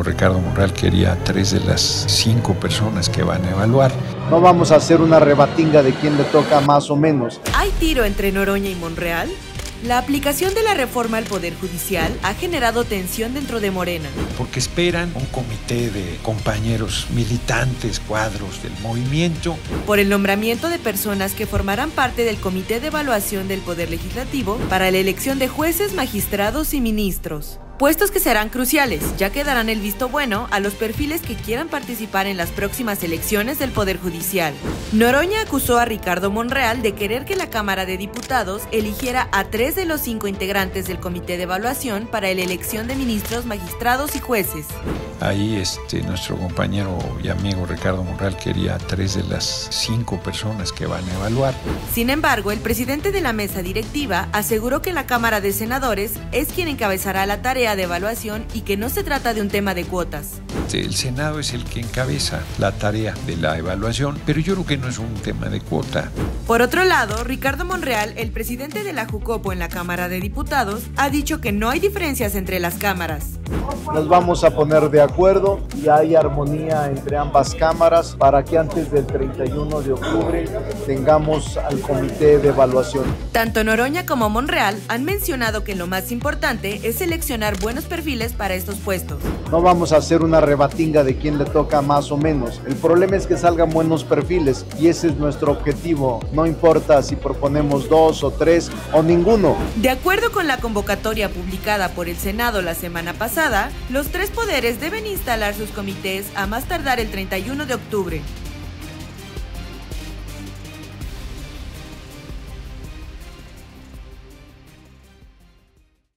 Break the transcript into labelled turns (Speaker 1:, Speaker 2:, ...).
Speaker 1: Ricardo Monreal quería 3 de las 5 personas que van a evaluar.
Speaker 2: No vamos a hacer una rebatinga de quién le toca más o menos.
Speaker 3: ¿Hay tiro entre Noroña y Monreal? La aplicación de la reforma al Poder Judicial ha generado tensión dentro de Morena.
Speaker 1: Porque esperan un comité de compañeros militantes, cuadros del movimiento.
Speaker 3: Por el nombramiento de personas que formarán parte del Comité de Evaluación del Poder Legislativo para la elección de jueces, magistrados y ministros. Puestos que serán cruciales, ya que darán el visto bueno a los perfiles que quieran participar en las próximas elecciones del Poder Judicial. Noroña acusó a Ricardo Monreal de querer que la Cámara de Diputados eligiera a 3 de los 5 integrantes del Comité de Evaluación para la elección de ministros, magistrados y jueces.
Speaker 1: Ahí nuestro compañero y amigo Ricardo Monreal quería 3 de las 5 personas que van a evaluar.
Speaker 3: Sin embargo, el presidente de la mesa directiva aseguró que la Cámara de Senadores es quien encabezará la tarea de evaluación y que no se trata de un tema de cuotas.
Speaker 1: El Senado es el que encabeza la tarea de la evaluación, pero yo creo que no es un tema de cuota.
Speaker 3: Por otro lado, Ricardo Monreal, el presidente de la Jucopo en la Cámara de Diputados, ha dicho que no hay diferencias entre las cámaras.
Speaker 2: Nos vamos a poner de acuerdo y hay armonía entre ambas cámaras para que antes del 31 de octubre tengamos al comité de evaluación.
Speaker 3: Tanto Noroña como Monreal han mencionado que lo más importante es seleccionar buenos perfiles para estos puestos.
Speaker 2: No vamos a hacer una rebatinga de quién le toca más o menos. El problema es que salgan buenos perfiles y ese es nuestro objetivo. No importa si proponemos 2 o 3 o ninguno.
Speaker 3: De acuerdo con la convocatoria publicada por el Senado la semana pasada, los 3 poderes deben instalar sus comités a más tardar el 31 de octubre.